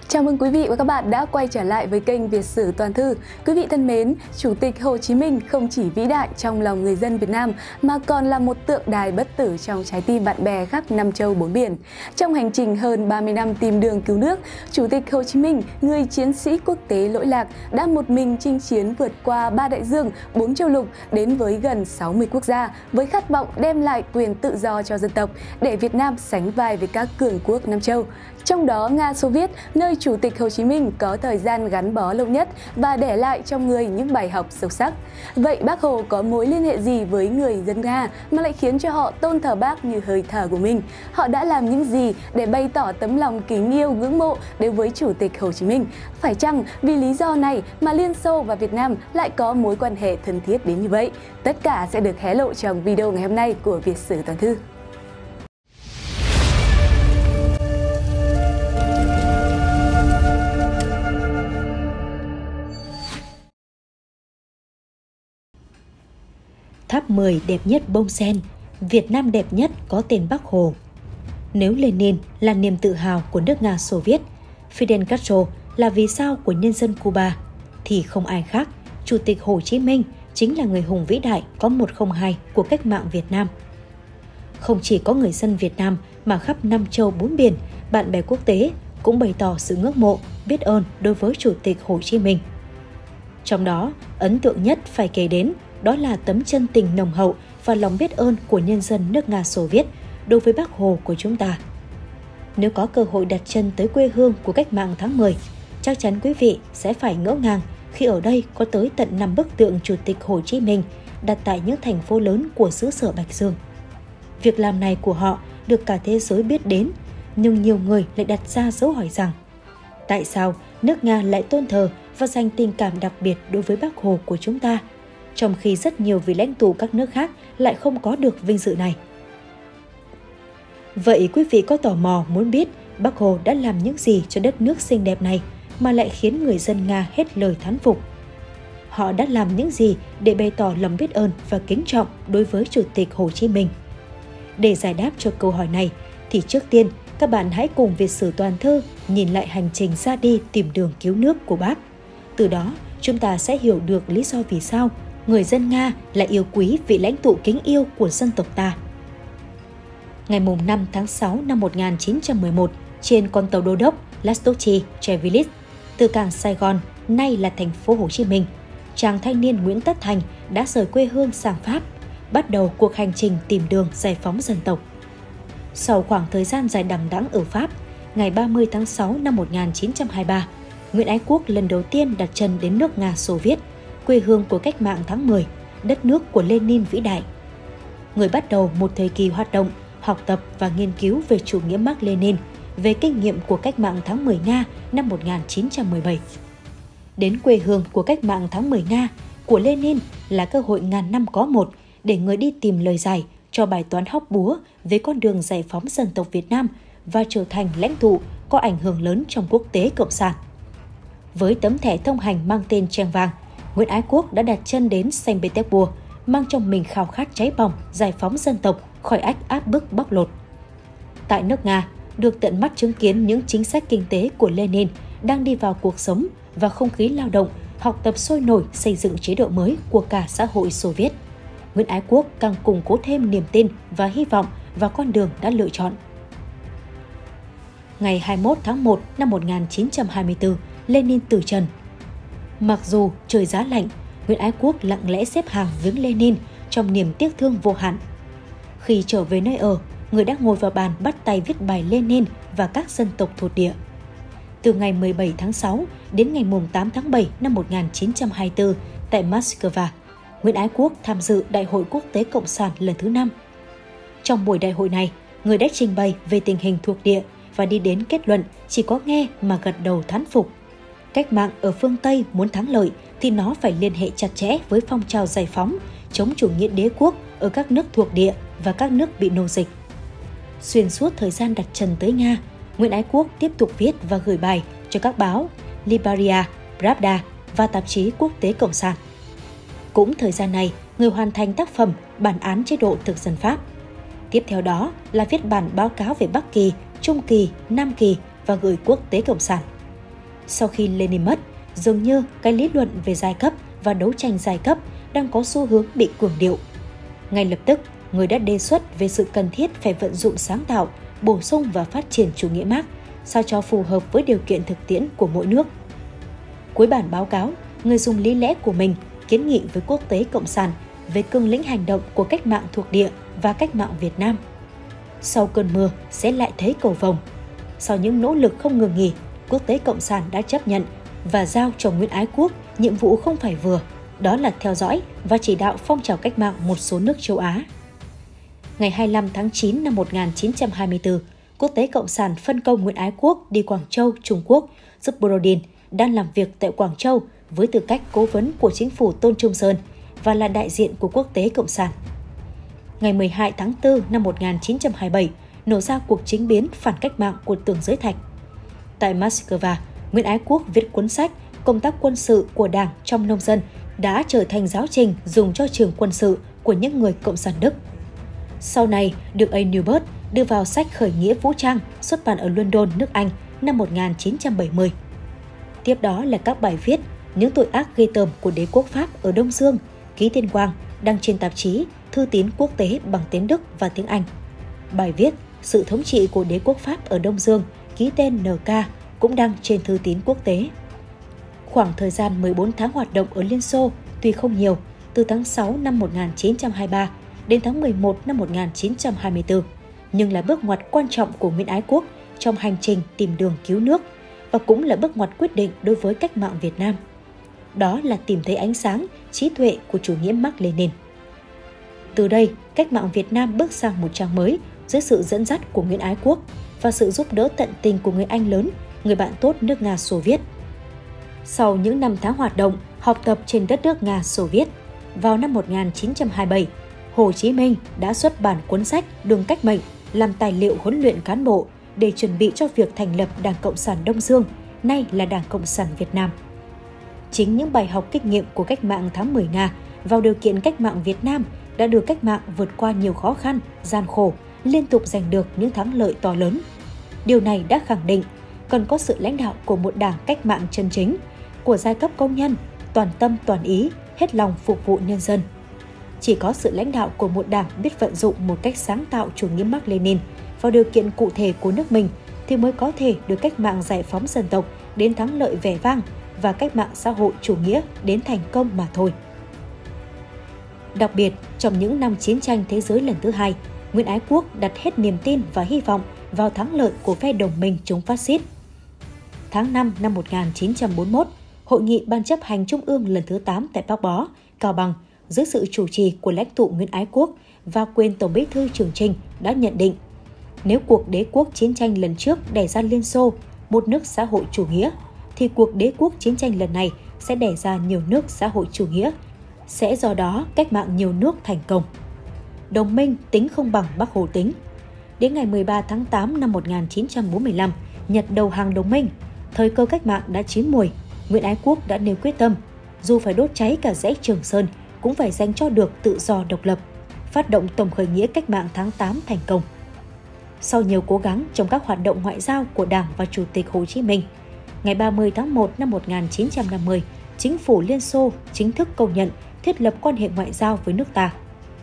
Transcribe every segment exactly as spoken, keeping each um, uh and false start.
Chào mừng quý vị và các bạn đã quay trở lại với kênh Việt sử toàn thư. Quý vị thân mến, Chủ tịch Hồ Chí Minh không chỉ vĩ đại trong lòng người dân Việt Nam mà còn là một tượng đài bất tử trong trái tim bạn bè khắp năm châu bốn biển. Trong hành trình hơn ba mươi năm tìm đường cứu nước, Chủ tịch Hồ Chí Minh, người chiến sĩ quốc tế lỗi lạc, đã một mình chinh chiến vượt qua ba đại dương, bốn châu lục đến với gần sáu mươi quốc gia với khát vọng đem lại quyền tự do cho dân tộc để Việt Nam sánh vai với các cường quốc Nam châu. Trong đó, Nga Xô Viết, nơi Chủ tịch Hồ Chí Minh có thời gian gắn bó lâu nhất và để lại trong người những bài học sâu sắc. Vậy Bác Hồ có mối liên hệ gì với người dân Nga mà lại khiến cho họ tôn thờ Bác như hơi thở của mình? Họ đã làm những gì để bày tỏ tấm lòng kính yêu ngưỡng mộ đối với Chủ tịch Hồ Chí Minh? Phải chăng vì lý do này mà Liên Xô và Việt Nam lại có mối quan hệ thân thiết đến như vậy? Tất cả sẽ được hé lộ trong video ngày hôm nay của Việt sử toàn thư. Tháp mười đẹp nhất bông sen, Việt Nam đẹp nhất có tên Bác Hồ. Nếu Lenin là niềm tự hào của nước Nga Xô Viết, Fidel Castro là vì sao của nhân dân Cuba, thì không ai khác, Chủ tịch Hồ Chí Minh chính là người hùng vĩ đại có một không hai của cách mạng Việt Nam. Không chỉ có người dân Việt Nam mà khắp năm châu bốn biển, bạn bè quốc tế cũng bày tỏ sự ngưỡng mộ, biết ơn đối với Chủ tịch Hồ Chí Minh. Trong đó, ấn tượng nhất phải kể đến đó là tấm chân tình nồng hậu và lòng biết ơn của nhân dân nước Nga Xô Viết đối với Bác Hồ của chúng ta. Nếu có cơ hội đặt chân tới quê hương của cách mạng tháng mười, chắc chắn quý vị sẽ phải ngỡ ngàng khi ở đây có tới tận năm bức tượng Chủ tịch Hồ Chí Minh đặt tại những thành phố lớn của xứ sở Bạch Dương. Việc làm này của họ được cả thế giới biết đến, nhưng nhiều người lại đặt ra dấu hỏi rằng tại sao nước Nga lại tôn thờ và dành tình cảm đặc biệt đối với Bác Hồ của chúng ta, trong khi rất nhiều vị lãnh tụ các nước khác lại không có được vinh dự này. Vậy quý vị có tò mò muốn biết Bác Hồ đã làm những gì cho đất nước xinh đẹp này mà lại khiến người dân Nga hết lời thán phục? Họ đã làm những gì để bày tỏ lòng biết ơn và kính trọng đối với Chủ tịch Hồ Chí Minh? Để giải đáp cho câu hỏi này, thì trước tiên các bạn hãy cùng Việt sử toàn thư nhìn lại hành trình ra đi tìm đường cứu nước của Bác. Từ đó, chúng ta sẽ hiểu được lý do vì sao người dân Nga lại yêu quý vị lãnh tụ kính yêu của dân tộc ta. Ngày năm tháng sáu năm một nghìn chín trăm mười một, trên con tàu đô đốc Lastochi Trevilis, từ cảng Sài Gòn, nay là thành phố Hồ Chí Minh, chàng thanh niên Nguyễn Tất Thành đã rời quê hương sang Pháp, bắt đầu cuộc hành trình tìm đường giải phóng dân tộc. Sau khoảng thời gian dài đằng đẵng ở Pháp, ngày ba mươi tháng sáu năm một nghìn chín trăm hai mươi ba, Nguyễn Ái Quốc lần đầu tiên đặt chân đến nước Nga Xô Viết, quê hương của cách mạng tháng mười, đất nước của Lenin vĩ đại. Người bắt đầu một thời kỳ hoạt động, học tập và nghiên cứu về chủ nghĩa Mác Lênin, về kinh nghiệm của cách mạng tháng mười Nga năm một nghìn chín trăm mười bảy. Đến quê hương của cách mạng tháng mười Nga của Lenin là cơ hội ngàn năm có một để người đi tìm lời giải cho bài toán hóc búa về con đường giải phóng dân tộc Việt Nam và trở thành lãnh tụ có ảnh hưởng lớn trong quốc tế cộng sản. Với tấm thẻ thông hành mang tên Trang Vàng, Nguyễn Ái Quốc đã đặt chân đến Saint Petersburg, mang trong mình khao khát cháy bỏng giải phóng dân tộc khỏi ách áp bức bóc lột. Tại nước Nga, được tận mắt chứng kiến những chính sách kinh tế của Lenin đang đi vào cuộc sống và không khí lao động, học tập sôi nổi xây dựng chế độ mới của cả xã hội Xô Viết, Nguyễn Ái Quốc càng củng cố thêm niềm tin và hy vọng vào con đường đã lựa chọn. Ngày hai mươi mốt tháng một năm một nghìn chín trăm hai mươi tư, Lenin từ trần. Mặc dù trời giá lạnh, Nguyễn Ái Quốc lặng lẽ xếp hàng viếng Lenin trong niềm tiếc thương vô hạn. Khi trở về nơi ở, người đã ngồi vào bàn bắt tay viết bài Lenin và các dân tộc thuộc địa. Từ ngày mười bảy tháng sáu đến ngày tám tháng bảy năm một nghìn chín trăm hai mươi tư tại Moscow, Nguyễn Ái Quốc tham dự Đại hội Quốc tế Cộng sản lần thứ năm. Trong buổi đại hội này, người đã trình bày về tình hình thuộc địa và đi đến kết luận chỉ có nghe mà gật đầu thán phục. Cách mạng ở phương Tây muốn thắng lợi thì nó phải liên hệ chặt chẽ với phong trào giải phóng, chống chủ nghĩa đế quốc ở các nước thuộc địa và các nước bị nô dịch. Xuyên suốt thời gian đặt chân tới Nga, Nguyễn Ái Quốc tiếp tục viết và gửi bài cho các báo Liberia, Pravda và tạp chí Quốc tế Cộng sản. Cũng thời gian này, người hoàn thành tác phẩm Bản án chế độ thực dân Pháp. Tiếp theo đó là viết bản báo cáo về Bắc Kỳ, Trung Kỳ, Nam Kỳ và gửi Quốc tế Cộng sản. Sau khi Lenin mất, dường như cái lý luận về giai cấp và đấu tranh giai cấp đang có xu hướng bị cường điệu. Ngay lập tức, người đã đề xuất về sự cần thiết phải vận dụng sáng tạo, bổ sung và phát triển chủ nghĩa Mác, sao cho phù hợp với điều kiện thực tiễn của mỗi nước. Cuối bản báo cáo, người dùng lý lẽ của mình kiến nghị với quốc tế cộng sản về cương lĩnh hành động của cách mạng thuộc địa và cách mạng Việt Nam. Sau cơn mưa sẽ lại thấy cầu vồng. Sau những nỗ lực không ngừng nghỉ, quốc tế cộng sản đã chấp nhận và giao cho Nguyễn Ái Quốc nhiệm vụ không phải vừa, đó là theo dõi và chỉ đạo phong trào cách mạng một số nước châu Á. Ngày hai mươi lăm tháng chín năm một nghìn chín trăm hai mươi tư, quốc tế cộng sản phân công Nguyễn Ái Quốc đi Quảng Châu, Trung Quốc, giúp Borodin đang làm việc tại Quảng Châu với tư cách cố vấn của chính phủ Tôn Trung Sơn và là đại diện của quốc tế cộng sản. Ngày mười hai tháng tư năm một nghìn chín trăm hai mươi bảy, nổ ra cuộc chính biến phản cách mạng của Tưởng Giới Thạch. Tại Moscow, Nguyễn Ái Quốc viết cuốn sách Công tác quân sự của Đảng trong nông dân đã trở thành giáo trình dùng cho trường quân sự của những người cộng sản Đức. Sau này được A. Newbert đưa vào sách Khởi nghĩa vũ trang xuất bản ở London, nước Anh năm một nghìn chín trăm bảy mươi. Tiếp đó là các bài viết Những tội ác ghê tởm của đế quốc Pháp ở Đông Dương, ký tên Quang, đăng trên tạp chí Thư tín quốc tế bằng tiếng Đức và tiếng Anh. Bài viết Sự thống trị của đế quốc Pháp ở Đông Dương, ký tên en ca, cũng đăng trên Thư tín quốc tế. Khoảng thời gian mười bốn tháng hoạt động ở Liên Xô tuy không nhiều, từ tháng sáu năm một nghìn chín trăm hai mươi ba đến tháng mười một năm một nghìn chín trăm hai mươi tư, nhưng là bước ngoặt quan trọng của Nguyễn Ái Quốc trong hành trình tìm đường cứu nước và cũng là bước ngoặt quyết định đối với cách mạng Việt Nam. Đó là tìm thấy ánh sáng, trí tuệ của chủ nghĩa Mác Lênin. Từ đây, cách mạng Việt Nam bước sang một trang mới dưới sự dẫn dắt của Nguyễn Ái Quốc và sự giúp đỡ tận tình của người anh lớn, người bạn tốt nước Nga Xô Viết. Sau những năm tháng hoạt động, học tập trên đất nước Nga Xô Viết, vào năm một nghìn chín trăm hai mươi bảy, Hồ Chí Minh đã xuất bản cuốn sách Đường cách mệnh làm tài liệu huấn luyện cán bộ để chuẩn bị cho việc thành lập Đảng Cộng sản Đông Dương, nay là Đảng Cộng sản Việt Nam. Chính những bài học kinh nghiệm của cách mạng tháng mười Nga vào điều kiện cách mạng Việt Nam đã đưa cách mạng vượt qua nhiều khó khăn, gian khổ, liên tục giành được những thắng lợi to lớn. Điều này đã khẳng định cần có sự lãnh đạo của một đảng cách mạng chân chính, của giai cấp công nhân, toàn tâm toàn ý, hết lòng phục vụ nhân dân. Chỉ có sự lãnh đạo của một đảng biết vận dụng một cách sáng tạo chủ nghĩa Mác Lênin vào điều kiện cụ thể của nước mình thì mới có thể đưa cách mạng giải phóng dân tộc đến thắng lợi vẻ vang và cách mạng xã hội chủ nghĩa đến thành công mà thôi. Đặc biệt, trong những năm chiến tranh thế giới lần thứ hai, Nguyễn Ái Quốc đặt hết niềm tin và hy vọng vào thắng lợi của phe đồng minh chống phát xít. Tháng năm năm một nghìn chín trăm bốn mươi mốt, Hội nghị Ban chấp hành Trung ương lần thứ tám tại Bác Bó, Cao Bằng, dưới sự chủ trì của lãnh tụ Nguyễn Ái Quốc và quyền Tổng bí thư Trường Chinh đã nhận định nếu cuộc đế quốc chiến tranh lần trước đẻ ra Liên Xô, một nước xã hội chủ nghĩa, thì cuộc đế quốc chiến tranh lần này sẽ đẻ ra nhiều nước xã hội chủ nghĩa, sẽ do đó cách mạng nhiều nước thành công. Đồng minh tính không bằng Bác Hồ tính. Đến ngày mười ba tháng tám năm một nghìn chín trăm bốn mươi lăm, Nhật đầu hàng đồng minh, thời cơ cách mạng đã chín muồi, Nguyễn Ái Quốc đã nêu quyết tâm, dù phải đốt cháy cả dãy Trường Sơn, cũng phải giành cho được tự do độc lập, phát động tổng khởi nghĩa cách mạng tháng tám thành công. Sau nhiều cố gắng trong các hoạt động ngoại giao của Đảng và Chủ tịch Hồ Chí Minh, ngày ba mươi tháng một năm một nghìn chín trăm năm mươi, chính phủ Liên Xô chính thức công nhận thiết lập quan hệ ngoại giao với nước ta.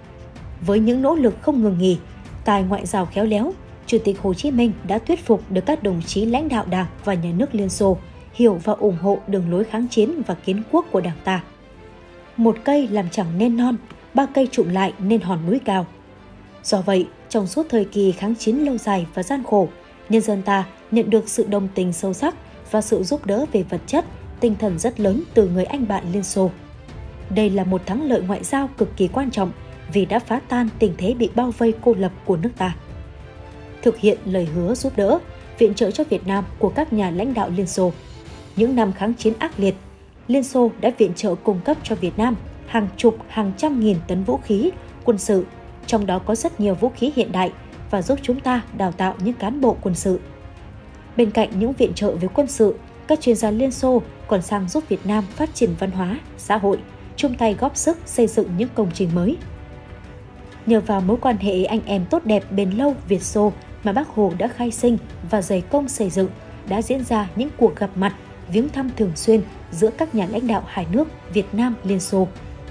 Với những nỗ lực không ngừng nghỉ, tài ngoại giao khéo léo, Chủ tịch Hồ Chí Minh đã thuyết phục được các đồng chí lãnh đạo Đảng và Nhà nước Liên Xô hiểu và ủng hộ đường lối kháng chiến và kiến quốc của Đảng ta. Một cây làm chẳng nên non, ba cây trụm lại nên hòn núi cao. Do vậy, trong suốt thời kỳ kháng chiến lâu dài và gian khổ, nhân dân ta nhận được sự đồng tình sâu sắc và sự giúp đỡ về vật chất, tinh thần rất lớn từ người anh bạn Liên Xô. Đây là một thắng lợi ngoại giao cực kỳ quan trọng vì đã phá tan tình thế bị bao vây cô lập của nước ta. Thực hiện lời hứa giúp đỡ, viện trợ cho Việt Nam của các nhà lãnh đạo Liên Xô. Những năm kháng chiến ác liệt, Liên Xô đã viện trợ cung cấp cho Việt Nam hàng chục, hàng trăm nghìn tấn vũ khí, quân sự, trong đó có rất nhiều vũ khí hiện đại và giúp chúng ta đào tạo những cán bộ quân sự. Bên cạnh những viện trợ về quân sự, các chuyên gia Liên Xô còn sang giúp Việt Nam phát triển văn hóa, xã hội, chung tay góp sức xây dựng những công trình mới. Nhờ vào mối quan hệ anh em tốt đẹp bền lâu Việt-Xô mà Bác Hồ đã khai sinh và dày công xây dựng, đã diễn ra những cuộc gặp mặt viếng thăm thường xuyên giữa các nhà lãnh đạo hai nước Việt Nam Liên Xô.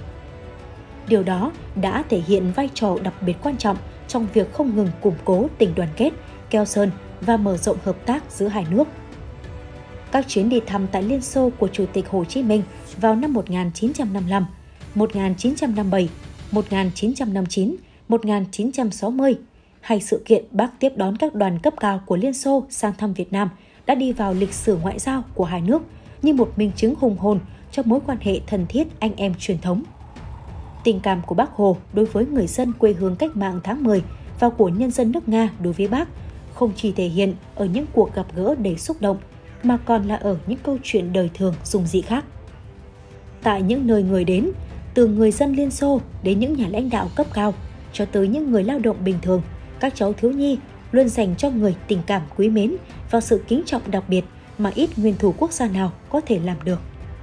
Điều đó đã thể hiện vai trò đặc biệt quan trọng trong việc không ngừng củng cố tình đoàn kết, keo sơn và mở rộng hợp tác giữa hai nước. Các chuyến đi thăm tại Liên Xô của Chủ tịch Hồ Chí Minh vào năm một nghìn chín trăm năm mươi lăm, một nghìn chín trăm năm mươi bảy, một nghìn chín trăm năm mươi chín, một nghìn chín trăm sáu mươi hay sự kiện Bác tiếp đón các đoàn cấp cao của Liên Xô sang thăm Việt Nam đã đi vào lịch sử ngoại giao của hai nước như một minh chứng hùng hồn cho mối quan hệ thân thiết anh em truyền thống. Tình cảm của Bác Hồ đối với người dân quê hương cách mạng tháng mười và của nhân dân nước Nga đối với Bác không chỉ thể hiện ở những cuộc gặp gỡ đầy xúc động, mà còn là ở những câu chuyện đời thường dung dị khác. Tại những nơi người đến, từ người dân Liên Xô đến những nhà lãnh đạo cấp cao, cho tới những người lao động bình thường, các cháu thiếu nhi luôn dành cho người tình cảm quý mến và sự kính trọng đặc biệt mà ít nguyên thủ quốc gia nào có thể làm được.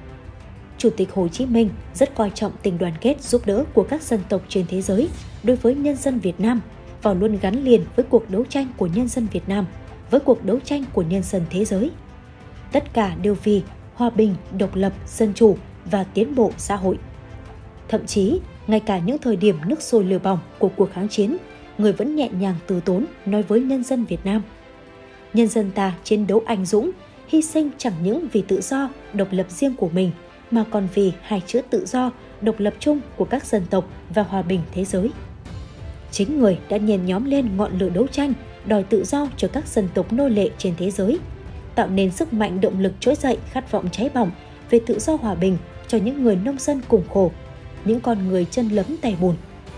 Chủ tịch Hồ Chí Minh rất coi trọng tình đoàn kết giúp đỡ của các dân tộc trên thế giới đối với nhân dân Việt Nam và luôn gắn liền với cuộc đấu tranh của nhân dân Việt Nam, với cuộc đấu tranh của nhân dân thế giới. Tất cả đều vì hòa bình, độc lập, dân chủ và tiến bộ xã hội. Thậm chí, ngay cả những thời điểm nước sôi lửa bỏng của cuộc kháng chiến, người vẫn nhẹ nhàng từ tốn nói với nhân dân Việt Nam. Nhân dân ta chiến đấu anh dũng, hy sinh chẳng những vì tự do, độc lập riêng của mình, mà còn vì hai chữ tự do, độc lập chung của các dân tộc và hòa bình thế giới. Chính người đã nhen nhóm lên ngọn lửa đấu tranh, đòi tự do cho các dân tộc nô lệ trên thế giới, tạo nên sức mạnh động lực trỗi dậy khát vọng cháy bỏng về tự do hòa bình cho những người nông dân cùng khổ, những con người chân lấm tay bùn.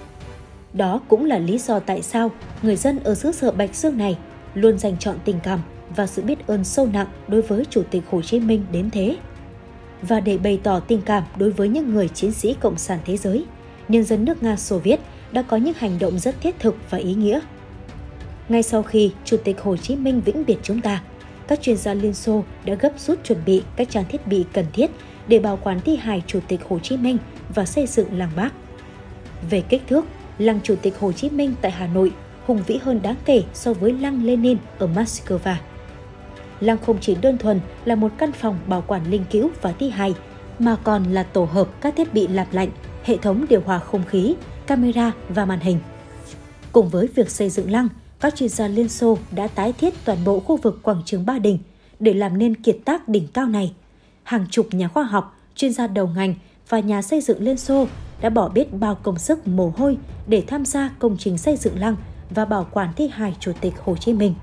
Đó cũng là lý do tại sao người dân ở xứ sở Bạch Dương này luôn dành trọn tình cảm và sự biết ơn sâu nặng đối với Chủ tịch Hồ Chí Minh đến thế. Và để bày tỏ tình cảm đối với những người chiến sĩ Cộng sản thế giới, nhân dân nước Nga Xô Viết đã có những hành động rất thiết thực và ý nghĩa. Ngay sau khi Chủ tịch Hồ Chí Minh vĩnh biệt chúng ta, các chuyên gia Liên Xô đã gấp rút chuẩn bị các trang thiết bị cần thiết để bảo quản thi hài Chủ tịch Hồ Chí Minh và xây dựng lăng Bác. Về kích thước, lăng Chủ tịch Hồ Chí Minh tại Hà Nội hùng vĩ hơn đáng kể so với lăng Lenin ở Moscow. Lăng không chỉ đơn thuần là một căn phòng bảo quản linh cữu và thi hài, mà còn là tổ hợp các thiết bị lạp lạnh, hệ thống điều hòa không khí, camera và màn hình. Cùng với việc xây dựng lăng, các chuyên gia Liên Xô đã tái thiết toàn bộ khu vực quảng trường Ba Đình để làm nên kiệt tác đỉnh cao này. Hàng chục nhà khoa học, chuyên gia đầu ngành và nhà xây dựng Liên Xô đã bỏ biết bao công sức mồ hôi để tham gia công trình xây dựng lăng và bảo quản thi hài Chủ tịch Hồ Chí Minh.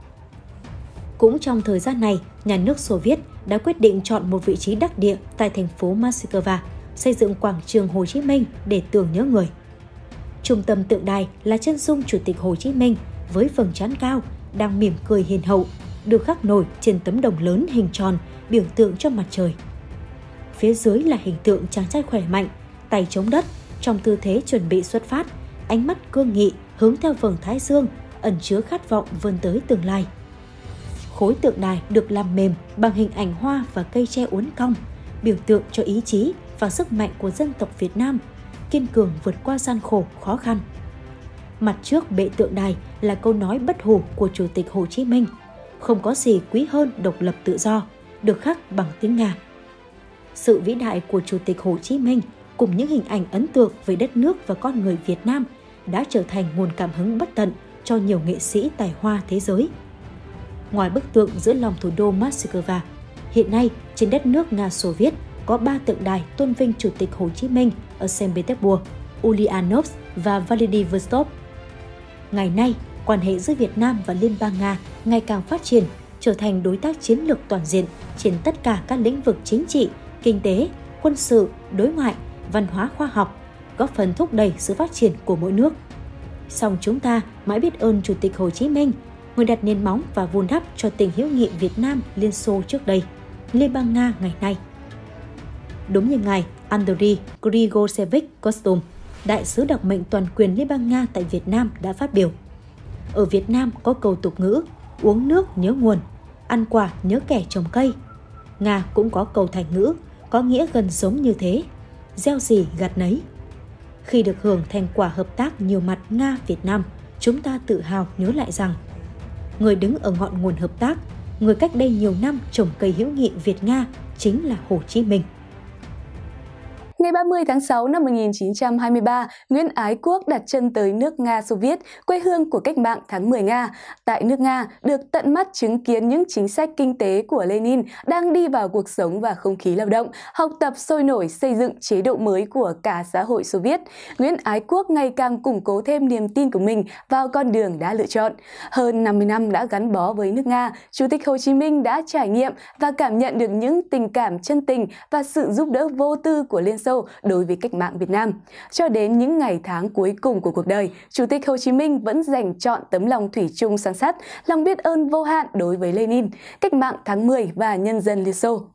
Cũng trong thời gian này, nhà nước Xô Viết đã quyết định chọn một vị trí đắc địa tại thành phố Moscow, xây dựng quảng trường Hồ Chí Minh để tưởng nhớ người. Trung tâm tượng đài là chân dung Chủ tịch Hồ Chí Minh với vầng trán cao, đang mỉm cười hiền hậu, được khắc nổi trên tấm đồng lớn hình tròn biểu tượng cho mặt trời. Phía dưới là hình tượng chàng trai khỏe mạnh, tay chống đất, trong tư thế chuẩn bị xuất phát, ánh mắt cương nghị hướng theo vầng thái dương, ẩn chứa khát vọng vươn tới tương lai. Khối tượng đài được làm mềm bằng hình ảnh hoa và cây tre uốn cong, biểu tượng cho ý chí và sức mạnh của dân tộc Việt Nam, kiên cường vượt qua gian khổ, khó khăn. Mặt trước bệ tượng đài là câu nói bất hủ của Chủ tịch Hồ Chí Minh: không có gì quý hơn độc lập tự do, được khắc bằng tiếng Nga. Sự vĩ đại của Chủ tịch Hồ Chí Minh cùng những hình ảnh ấn tượng về đất nước và con người Việt Nam đã trở thành nguồn cảm hứng bất tận cho nhiều nghệ sĩ tài hoa thế giới. Ngoài bức tượng giữa lòng thủ đô Moscow, hiện nay trên đất nước Nga Xô Viết có ba tượng đài tôn vinh Chủ tịch Hồ Chí Minh ở Saint Petersburg, Ulyanovsk và Vladivostok. Ngày nay, quan hệ giữa Việt Nam và Liên bang Nga ngày càng phát triển, trở thành đối tác chiến lược toàn diện trên tất cả các lĩnh vực chính trị, kinh tế, quân sự, đối ngoại, văn hóa khoa học, góp phần thúc đẩy sự phát triển của mỗi nước. Song chúng ta mãi biết ơn Chủ tịch Hồ Chí Minh, người đặt nền móng và vun đắp cho tình hữu nghị Việt Nam Liên Xô trước đây, Liên bang Nga ngày nay. Đúng như ngài Andriy Grigorievich Kostum, đại sứ đặc mệnh toàn quyền Liên bang Nga tại Việt Nam đã phát biểu: ở Việt Nam có câu tục ngữ uống nước nhớ nguồn, ăn quả nhớ kẻ trồng cây. Nga cũng có câu thành ngữ có nghĩa gần giống như thế: gieo gì gặt nấy. Khi được hưởng thành quả hợp tác nhiều mặt Nga-Việt Nam, chúng ta tự hào nhớ lại rằng người đứng ở ngọn nguồn hợp tác người cách đây nhiều năm trồng cây hữu nghị Việt-Nga chính là Hồ Chí Minh. Ngày ba mươi tháng sáu năm một nghìn chín trăm hai mươi ba, Nguyễn Ái Quốc đặt chân tới nước Nga Xô Viết, quê hương của cách mạng tháng mười Nga. Tại nước Nga, được tận mắt chứng kiến những chính sách kinh tế của Lenin đang đi vào cuộc sống và không khí lao động, học tập sôi nổi xây dựng chế độ mới của cả xã hội Xô Viết. Nguyễn Ái Quốc ngày càng củng cố thêm niềm tin của mình vào con đường đã lựa chọn. Hơn năm mươi năm đã gắn bó với nước Nga, Chủ tịch Hồ Chí Minh đã trải nghiệm và cảm nhận được những tình cảm chân tình và sự giúp đỡ vô tư của Liên Xô đối với cách mạng Việt Nam. Cho đến những ngày tháng cuối cùng của cuộc đời, Chủ tịch Hồ Chí Minh vẫn dành trọn tấm lòng thủy chung son sắt, lòng biết ơn vô hạn đối với Lenin, cách mạng tháng mười và nhân dân Liên Xô.